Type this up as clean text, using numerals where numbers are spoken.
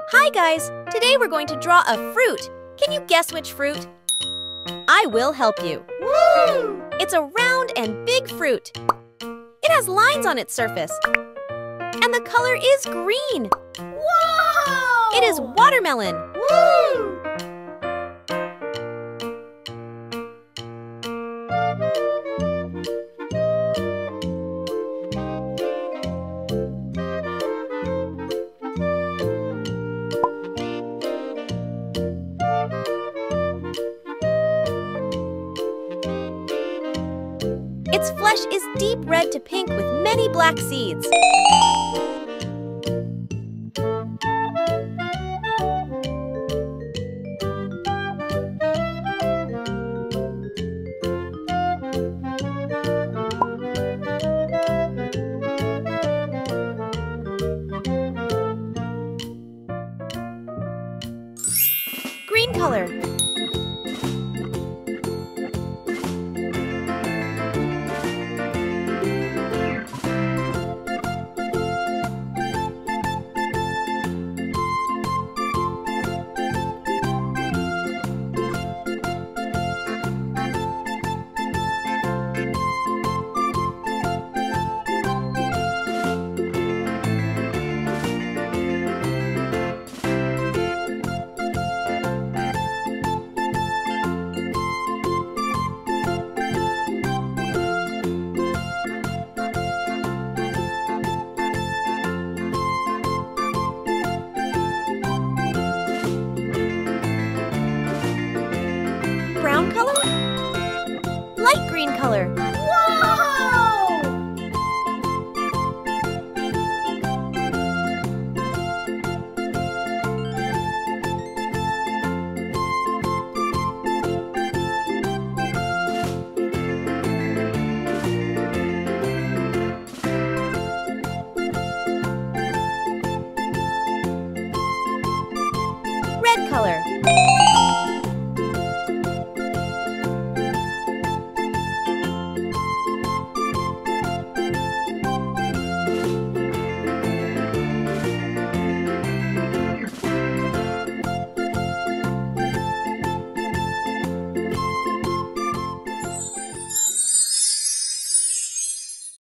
Hi guys! Today we're going to draw a fruit. Can you guess which fruit? I will help you. Woo! It's a round and big fruit. It has lines on its surface. And the color is green. Whoa! It is watermelon. Woo! Its flesh is deep red to pink with many black seeds. Green color.